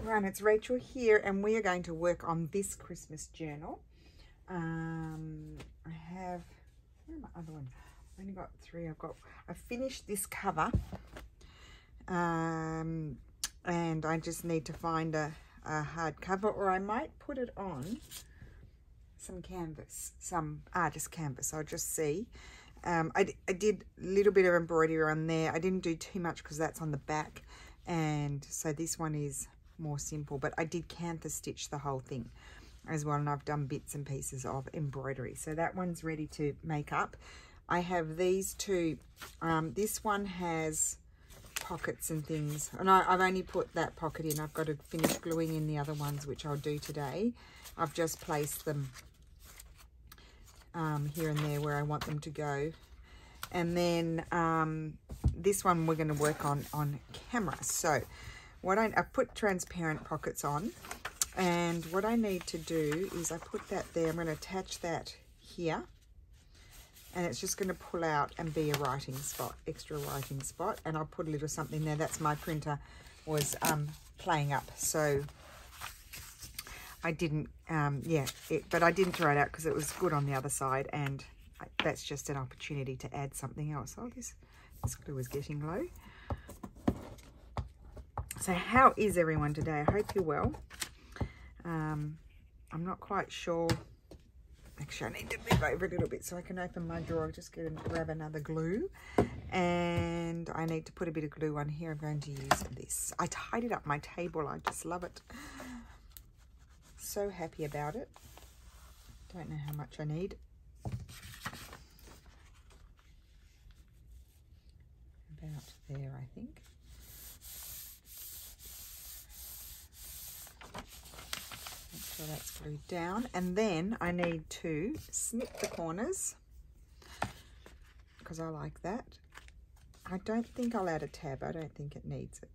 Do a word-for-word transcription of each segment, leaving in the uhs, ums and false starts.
everyone, it's Rachel here, and we are going to work on this Christmas journal. Um, I have, where are my other ones? I've only got three. I've got, I finished this cover, um, and I just need to find a, a hard cover, or I might put it on some canvas, some, ah, just canvas, I'll just see. Um, I, I did a little bit of embroidery on there. I didn't do too much because that's on the back. And so this one is more simple, but I did canthus stitch the whole thing as well, and I've done bits and pieces of embroidery. So that one's ready to make up. I have these two. Um, this one has pockets and things, and I, I've only put that pocket in. I've got to finish gluing in the other ones, which I'll do today. I've just placed them um, here and there where I want them to go. And then um, this one we're going to work on on camera. So what I, I put transparent pockets on, and what I need to do is I put that there. I'm going to attach that here, and it's just going to pull out and be a writing spot, extra writing spot. And I'll put a little something there. That's my printer was um, playing up, so I didn't, um, yeah, it, but I didn't throw it out because it was good on the other side, and that's just an opportunity to add something else. Oh, this, this glue is getting low. So how is everyone today? I hope you're well. Um, I'm not quite sure. Actually, I need to move over a little bit so I can open my drawer. Just go and grab another glue. And I need to put a bit of glue on here. I'm going to use this. I tidied up my table. I just love it. So happy about it. Don't know how much I need. About there, I think. Make sure that's glued down. And then I need to snip the corners because I like that. I don't think I'll add a tab. I don't think it needs it.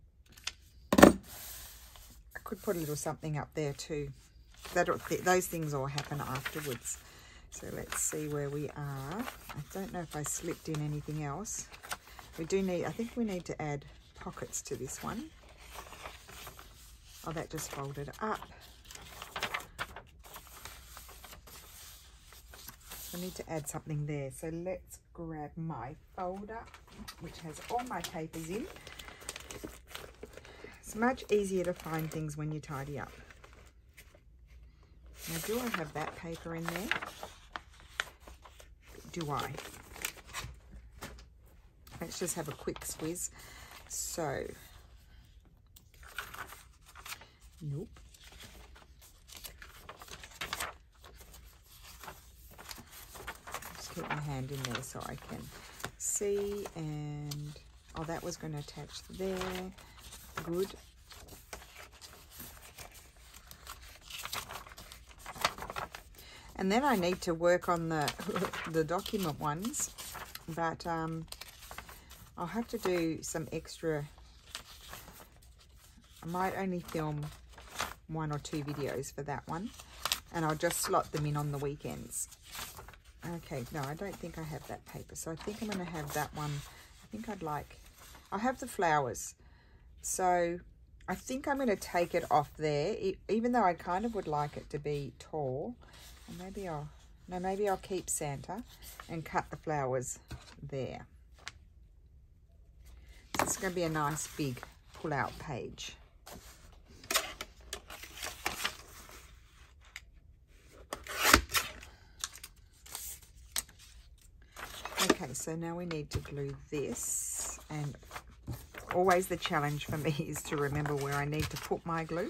I could put a little something up there too. That, those things all happen afterwards. So let's see where we are. I don't know if I slipped in anything else. We do need, I think we need to add pockets to this one. Oh, that just folded up. So I need to add something there. So let's grab my folder, which has all my papers in. It's much easier to find things when you tidy up. Now, do I have that paper in there? Do I? Let's just have a quick squiz. So, nope. Just keep my hand in there so I can see. And, oh, that was going to attach there. Good. And then I need to work on the the document ones, but um, I'll have to do some extra. I might only film one or two videos for that one, and I'll just slot them in on the weekends. Okay, no, I don't think I have that paper, so I think I'm going to have that one. I think I'd like, I'll have the flowers, so I think I'm going to take it off there, even though I kind of would like it to be tall. Or maybe I'll, no, maybe I'll keep Santa and cut the flowers there. So it's going to be a nice big pull-out page. Okay, so now we need to glue this, and always the challenge for me is to remember where I need to put my glue.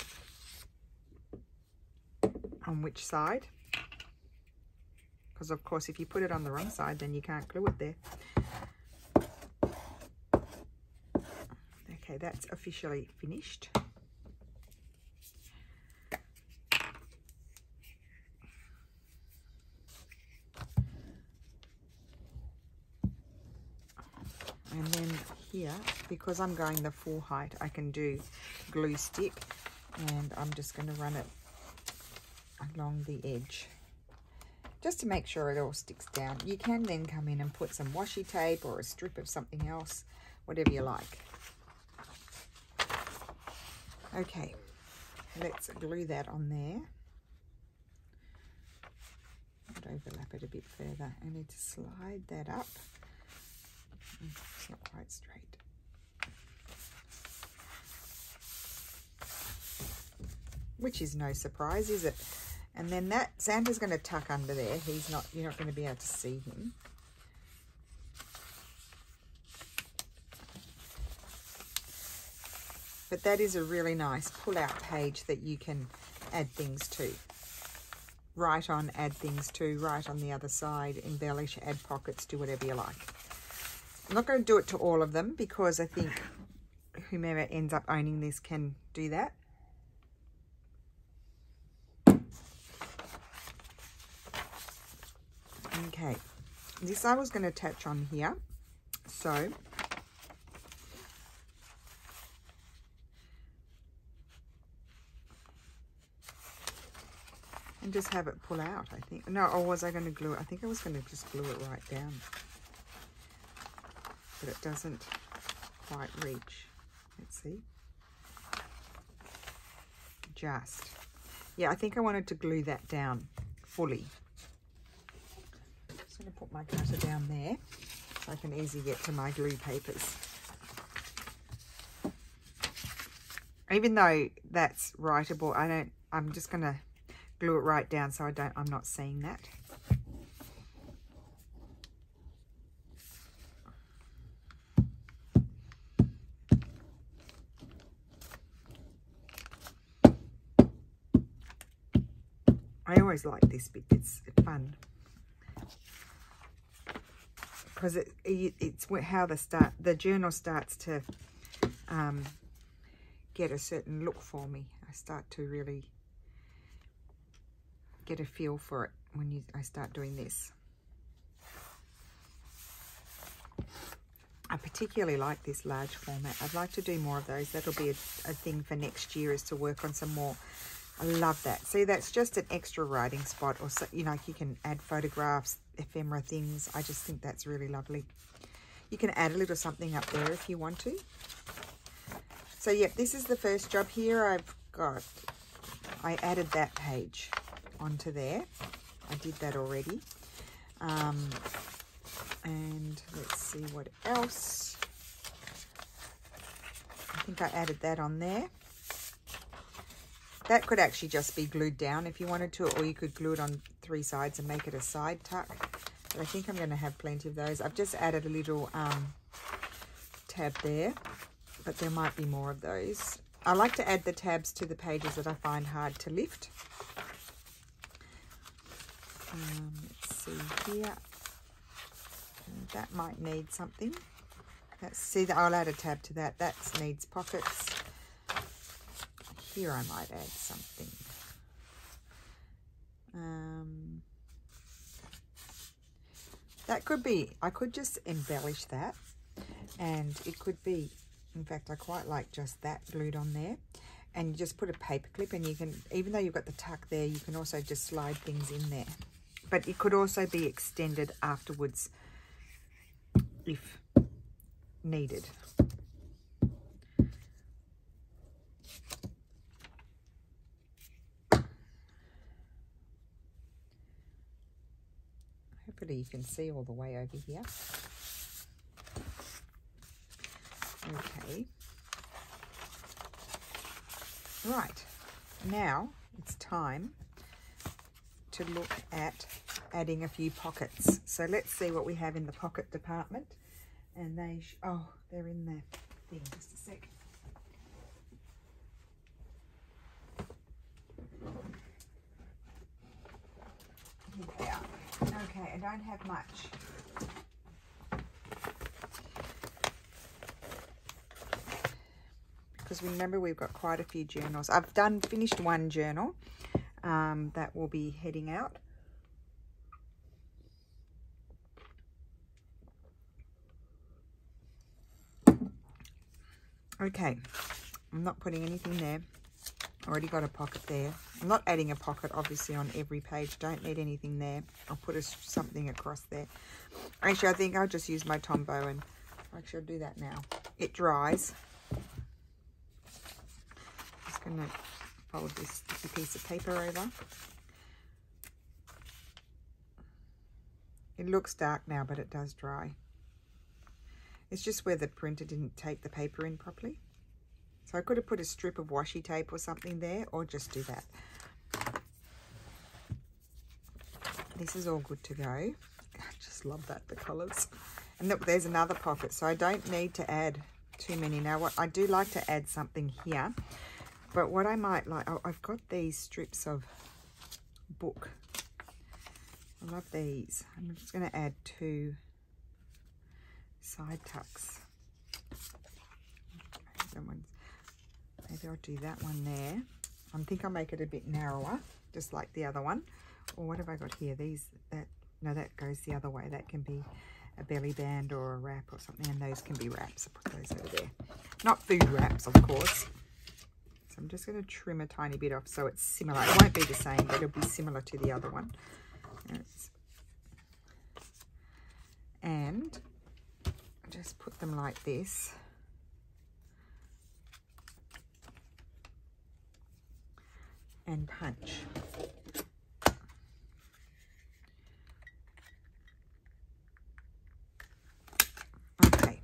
On which side, because of course if you put it on the wrong side then you can't glue it there. Okay, that's officially finished. And then here, because I'm going the full height, I can do glue stick, and I'm just going to run it along the edge just to make sure it all sticks down. You can then come in and put some washi tape or a strip of something else, whatever you like. Okay, let's glue that on there. I'd overlap it a bit further. I need to slide that up. It's not quite straight. Which is no surprise, is it? And then that Santa's going to tuck under there. He's not, you're not going to be able to see him. But that is a really nice pull-out page that you can add things to. Write on, add things to, write on the other side, embellish, add pockets, do whatever you like. I'm not going to do it to all of them because I think whomever ends up owning this can do that. Okay, this I was going to attach on here, so and just have it pull out, I think. No, or was I going to glue it? I think I was going to just glue it right down, but it doesn't quite reach. Let's see. Just, yeah, I think I wanted to glue that down fully. I'm going to put my cutter down there so I can easily get to my glue papers. Even though that's writable, I don't, I'm just going to glue it right down so I don't, I'm not seeing that. I always like this bit, it's fun. Because it, it, it's how the start the journal starts to um, get a certain look for me. I start to really get a feel for it when you I start doing this. I particularly like this large format. I'd like to do more of those. That'll be a, a thing for next year, is to work on some more. I love that. See, that's just an extra writing spot, or so, you know, you can add photographs, ephemera things. I just think that's really lovely. You can add a little something up there if you want to. So, yep, this is the first job here. I've got, I added that page onto there. I did that already. Um, and let's see what else. I think I added that on there. That could actually just be glued down if you wanted to, or you could glue it on three sides and make it a side tuck. But I think I'm going to have plenty of those. I've just added a little um, tab there, but there might be more of those. I like to add the tabs to the pages that I find hard to lift. Um, let's see here. That might need something. Let's see that I'll add a tab to that. That needs pockets. Here I might add something. Um, that could be, I could just embellish that, and it could be, in fact, I quite like just that glued on there. And you just put a paper clip, and you can, even though you've got the tuck there, you can also just slide things in there. But it could also be extended afterwards if needed. Hopefully you can see all the way over here. Okay. Right, now it's time to look at adding a few pockets. So let's see what we have in the pocket department. And they, sh oh, they're in the thing, just a sec. Here they are. Okay, I don't have much. Because remember, we've got quite a few journals. I've done finished one journal um, that will be heading out. Okay, I'm not putting anything there. Already got a pocket there. I'm not adding a pocket, obviously, on every page. Don't need anything there. I'll put a, something across there. Actually, I think I'll just use my Tombow, and actually I'll do that now. It dries. just going to fold this sticky piece of paper over. It looks dark now, but it does dry. It's just where the printer didn't take the paper in properly. So I could have put a strip of washi tape or something there, or just do that. This is all good to go. I just love that, the colours. And look, there's another pocket, so I don't need to add too many. Now, what I do like to add something here, but what I might like, oh, I've got these strips of book. I love these. I'm just going to add two side tucks. Maybe I'll do that one there. I think I'll make it a bit narrower, just like the other one. Or what have I got here? These, that, no, that goes the other way. That can be a belly band or a wrap or something, and those can be wraps. I'll put those over there. Not food wraps, of course. So I'm just going to trim a tiny bit off so it's similar. It won't be the same, but it'll be similar to the other one. And just put them like this. And punch. Okay.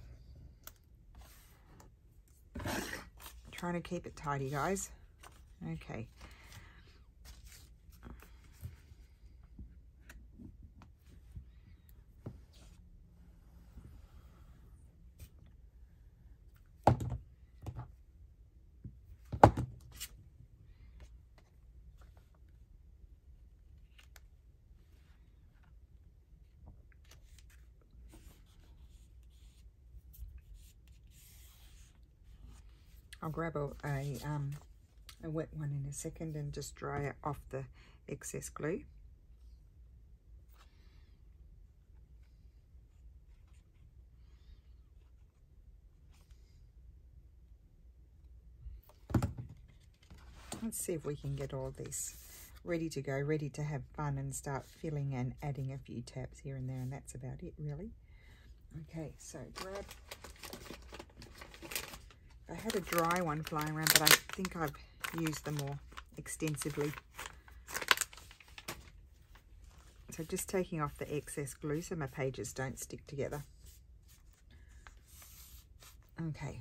Trying to keep it tidy, guys. Okay. I'll grab a, a, um, a wet one in a second and just dry it off the excess glue. Let's see if we can get all this ready to go, ready to have fun and start filling and adding a few tabs here and there, and that's about it really. Okay, so grab... I had a dry one flying around, but I think I've used them more extensively. So just taking off the excess glue so my pages don't stick together. Okay.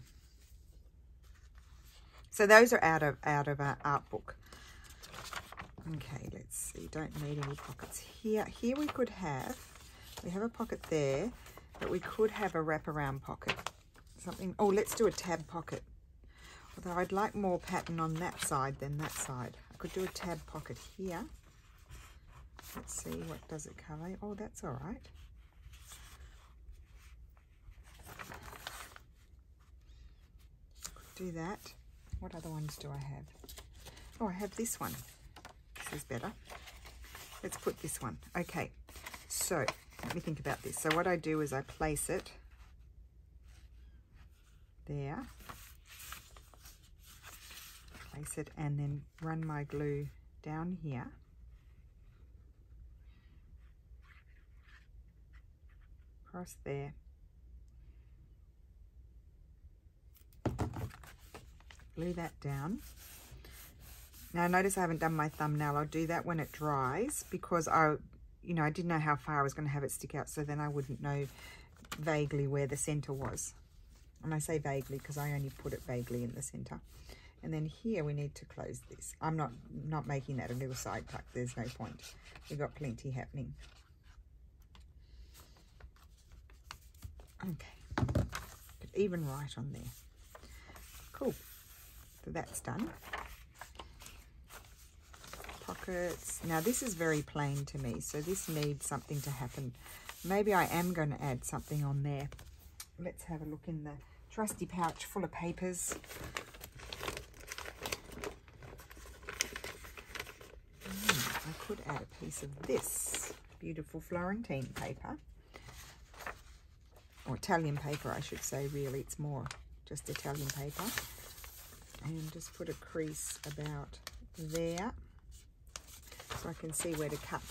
So those are out of out of our art book. Okay, let's see. Don't need any pockets here. Here we could have, we have a pocket there, but we could have a wraparound pocket. Something, oh, let's do a tab pocket. Although I'd like more pattern on that side than that side. I could do a tab pocket here. Let's see, what does it cover? Oh, that's all right. Could do that. What other ones do I have? Oh, I have this one. This is better. Let's put this one. Okay, so let me think about this. So what I do is I place it there, place it, and then run my glue down here, across there, glue that down. Now notice I haven't done my thumbnail. I'll do that when it dries, because I, you know, I didn't know how far I was going to have it stick out, so then I wouldn't know vaguely where the center was. And I say vaguely because I only put it vaguely in the center. And then here we need to close this. I'm not not making that a little side tuck. There's no point. We've got plenty happening. Okay. But even right on there. Cool. So that's done. Pockets. Now this is very plain to me, so this needs something to happen. Maybe I am going to add something on there. Let's have a look in the trusty pouch full of papers. Mm, I could add a piece of this beautiful Florentine paper. Or Italian paper, I should say, really. It's more just Italian paper. And just put a crease about there, so I can see where to cut.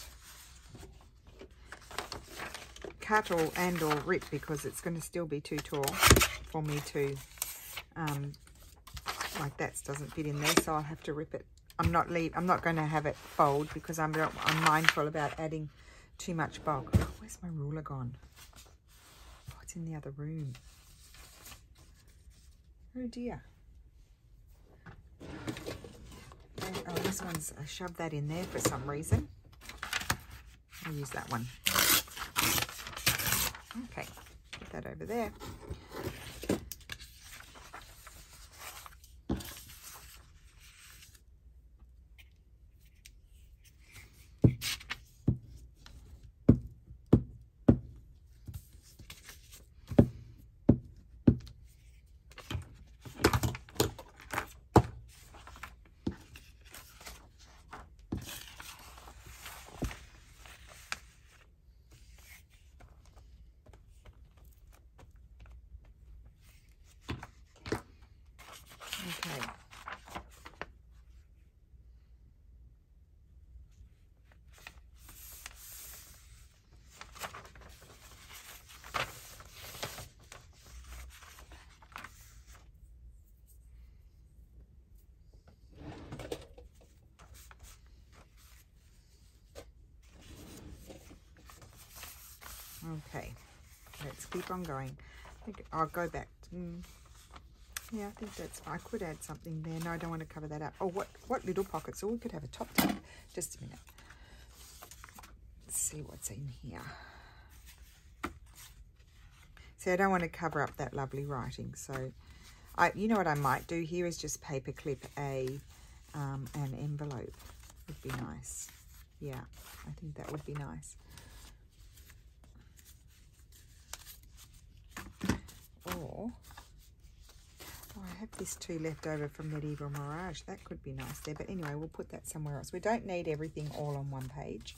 Cut or and or rip, because it's going to still be too tall for me to um, like that doesn't fit in there, so I'll have to rip it. I'm not leave. I'm not going to have it fold because I'm I'm mindful about adding too much bulk. Oh, where's my ruler gone? Oh, it's in the other room. Oh dear. And, oh, this one's. I shoved that in there for some reason. I'll use that one. Okay, put that over there. Okay. Okay, let's keep on going. I think I'll go back. To, mm, yeah, I think that's fine. I could add something there. No, I don't want to cover that up. Oh, what, what little pockets? Oh, we could have a top tab. Just a minute. Let's see what's in here. See, I don't want to cover up that lovely writing. So, I, you know what I might do here is just paper clip a um, an envelope. Would be nice. Yeah, I think that would be nice. Or, oh, I have this too left over from Medieval Mirage. That could be nice there. But anyway, we'll put that somewhere else. We don't need everything all on one page.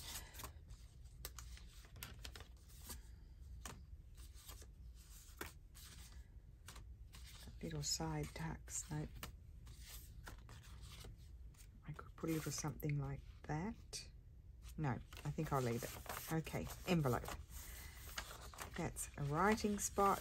Little side tucks. Nope. I could put a little something like that. No, I think I'll leave it. Okay, envelope. That's a writing spot.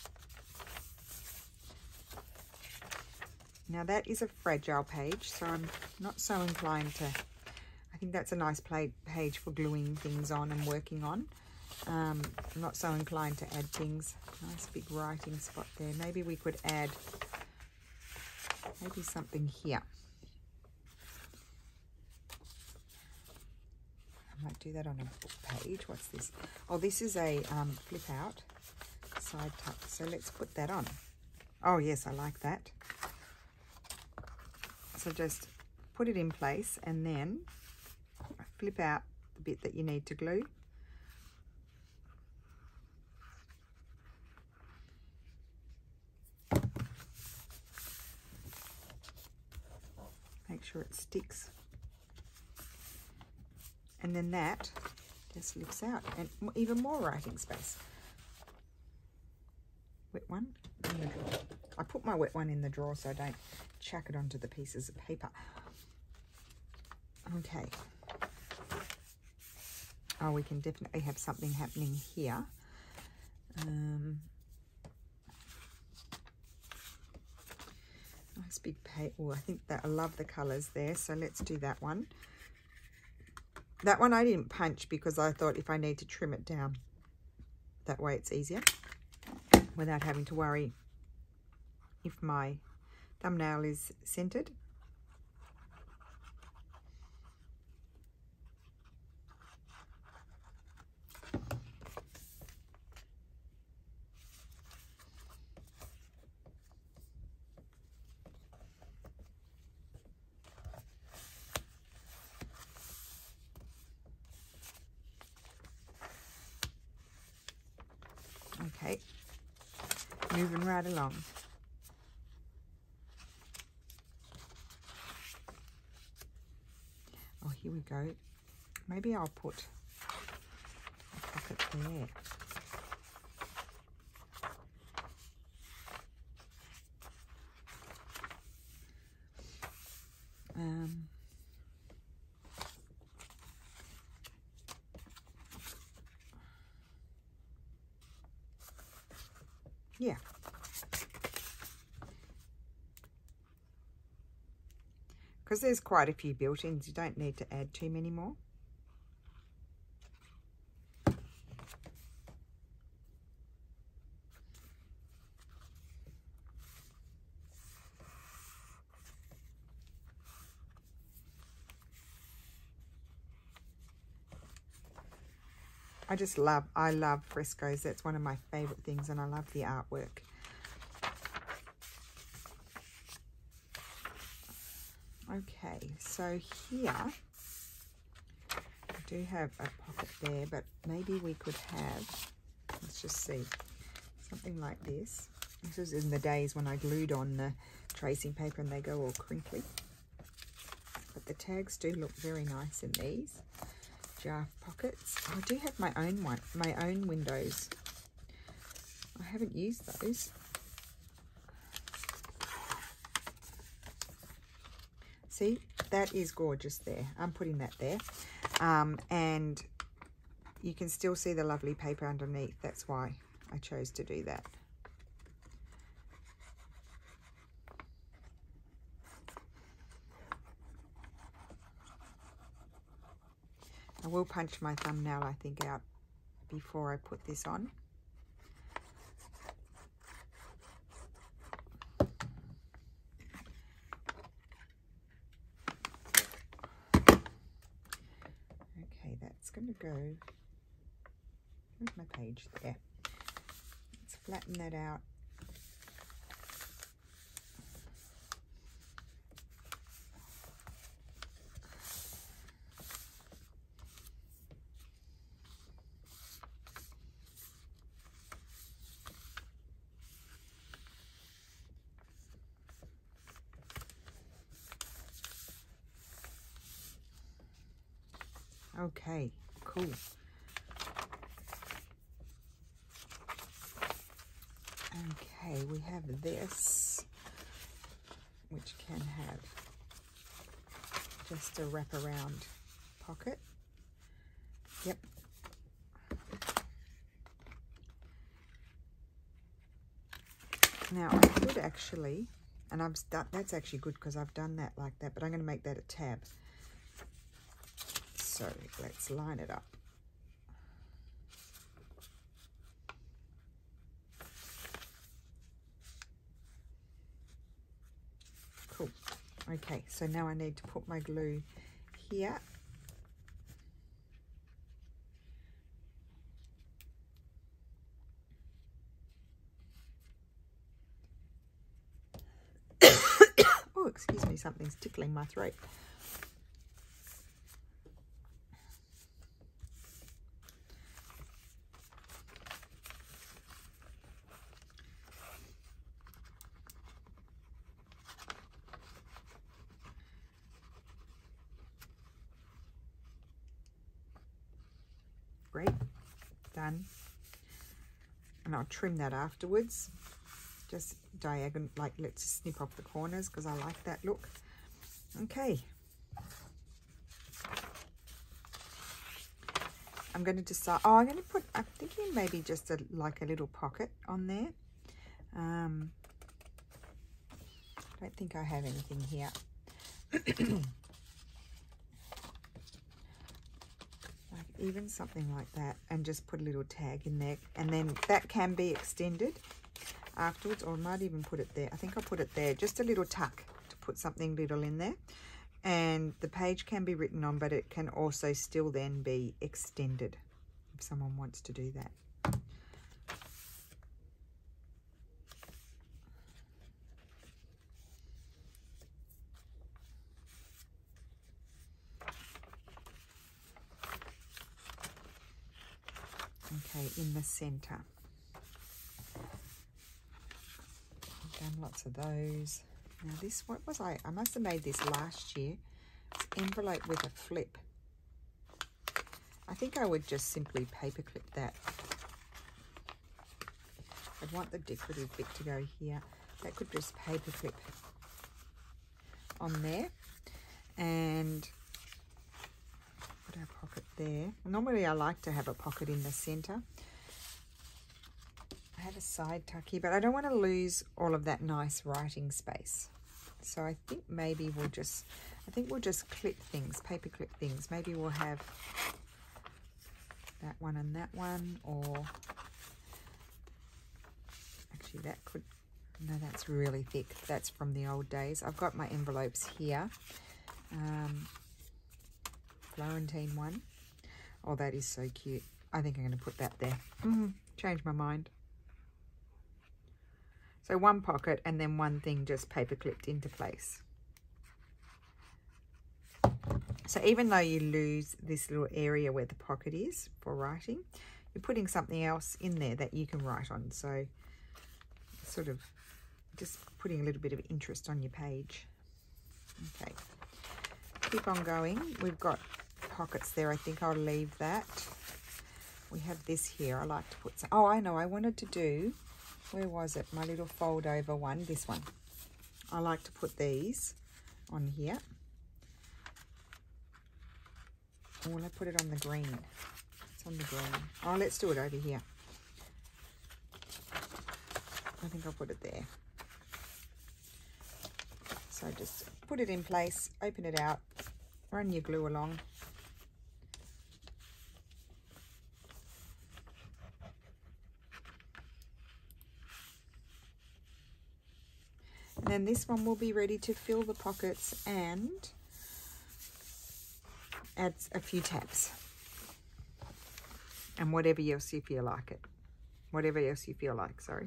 Now that is a fragile page, so I'm not so inclined to, I think that's a nice page for gluing things on and working on. Um, I'm not so inclined to add things. Nice big writing spot there. Maybe we could add, maybe something here. I might do that on a book page. What's this? Oh, this is a um, flip out side tuck. So let's put that on. Oh yes, I like that. So just put it in place and then flip out the bit that you need to glue. Make sure it sticks. And then that just lifts out and even more writing space. Wet one in the drawer. I put my wet one in the drawer so I don't chuck it onto the pieces of paper. Okay. Oh, we can definitely have something happening here. Um, nice big paper. Oh, I think that I love the colours there. So let's do that one. That one I didn't punch because I thought if I need to trim it down, that way it's easier without having to worry if my thumbnail is centered. Okay, moving right along. Oh, here we go. Maybe I'll put a pocket there. Um, yeah. because there's quite a few built-ins. You don't need to add too many more. I just love, I love frescoes. That's one of my favorite things, and I love the artwork. Okay, so here I do have a pocket there, but maybe we could have, let's just see, something like this. This was in the days when I glued on the tracing paper and they go all crinkly. But the tags do look very nice in these giraffe pockets. I do have my own one, my own windows. I haven't used those. See, that is gorgeous there. I'm putting that there. Um, and you can still see the lovely paper underneath. That's why I chose to do that. I will punch my thumbnail, I think, out before I put this on. Okay, that's going to go, where's my page? There. Let's flatten that out. Okay, cool. Okay, we have this, which can have just a wraparound pocket. Yep. Now I could actually, and I've done, that's actually good because I've done that like that, but I'm going to make that a tab. So let's line it up. Cool. Okay, so now I need to put my glue here. Oh, excuse me, something's tickling my throat. Great, done. And I'll trim that afterwards. Just diagonal, like let's snip off the corners because I like that look. Okay. I'm going to decide, oh, I'm going to put, I'm thinking maybe just a, like a little pocket on there. Um, I don't think I have anything here. Like even something like that, and just put a little tag in there, and then that can be extended afterwards, or I might even put it there. I think I'll put it there, just a little tuck to put something little in there, and the page can be written on, but it can also still then be extended if someone wants to do that. Okay, in the center. I've done lots of those. Now this, what was I? I must have made this last year. It's envelope with a flip. I think I would just simply paper clip that. I'd want the decorative bit to go here. That could just paper clip on there. And put our pocket there. Normally I like to have a pocket in the center. I have a side tuck here, but I don't want to lose all of that nice writing space. So I think maybe we'll just, I think we'll just clip things, paper clip things. Maybe we'll have that one and that one, or actually that could, no, that's really thick. That's from the old days. I've got my envelopes here. Um, Florentine one. Oh, that is so cute. I think I'm going to put that there. Mm-hmm. Change my mind. So one pocket and then one thing just paper clipped into place. So even though you lose this little area where the pocket is for writing, you're putting something else in there that you can write on. So sort of just putting a little bit of interest on your page. Okay. Keep on going. We've got pockets there. I think I'll leave that. We have this here. I like to put some. Oh, I know. I wanted to do, where was it? My little fold over one. This one. I like to put these on here. Oh, will I put it on the green? It's on the green. Oh, let's do it over here. I think I'll put it there. So just put it in place, open it out, run your glue along. And then this one will be ready to fill the pockets and add a few tabs. And whatever else you feel like it. Whatever else you feel like, sorry.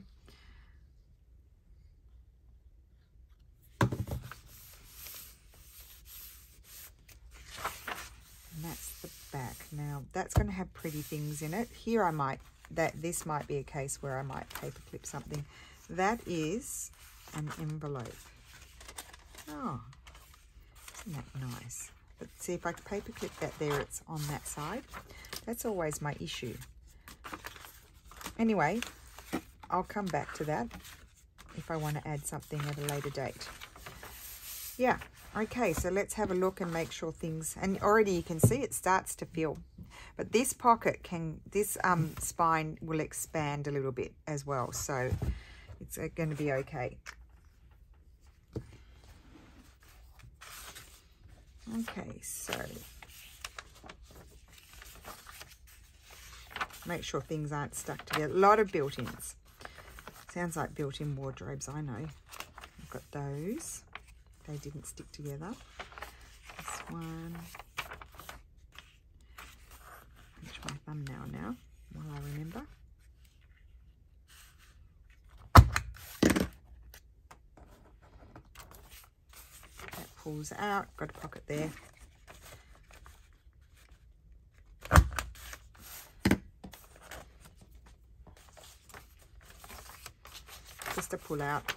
That's the back. Now that's going to have pretty things in it. Here I might, that this might be a case where I might paper clip something. That is an envelope. Oh, isn't that nice? But see, if I paper clip that there, it's on that side. That's always my issue. Anyway, I'll come back to that if I want to add something at a later date. Yeah. Okay, so let's have a look and make sure things, and already you can see it starts to fill. But this pocket can, this um, spine will expand a little bit as well. So it's going to be okay. Okay, so make sure things aren't stuck together. A lot of built-ins. Sounds like built-in wardrobes, I know. I've got those. They didn't stick together. This one. Pinch my thumbnail now while I remember. That pulls out. Got a pocket there. Just a pull out.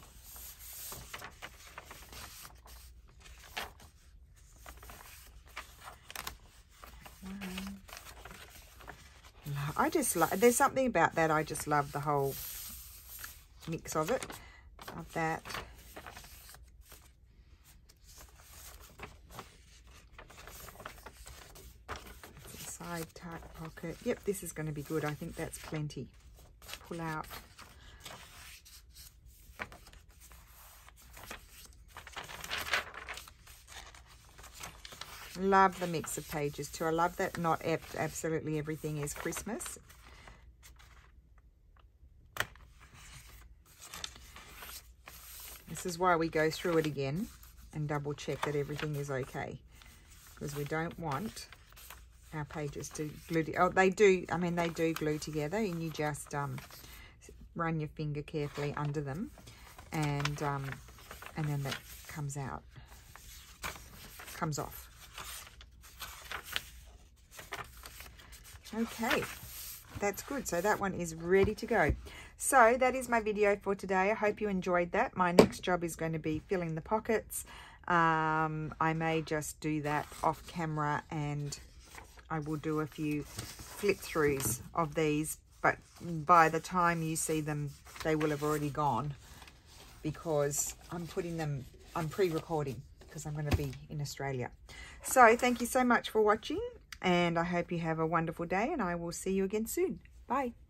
I just like, there's something about that. I just love the whole mix of it, of that. It's a side tuck pocket. Yep, this is going to be good. I think that's plenty. Pull out. Love the mix of pages too. I love that not absolutely everything is Christmas. This is why we go through it again and double check that everything is okay, because we don't want our pages to glue to, oh, they do, I mean, they do glue together, and you just um, run your finger carefully under them, and um, and then that comes out, comes off. Okay, that's good. So that one is ready to go. So that is my video for today. I hope you enjoyed that. My next job is going to be filling the pockets. Um, I may just do that off camera, and I will do a few flip throughs of these, but by the time you see them, they will have already gone, because I'm putting them, I'm pre-recording because I'm going to be in Australia. So thank you so much for watching. And I hope you have a wonderful day, and I will see you again soon. Bye.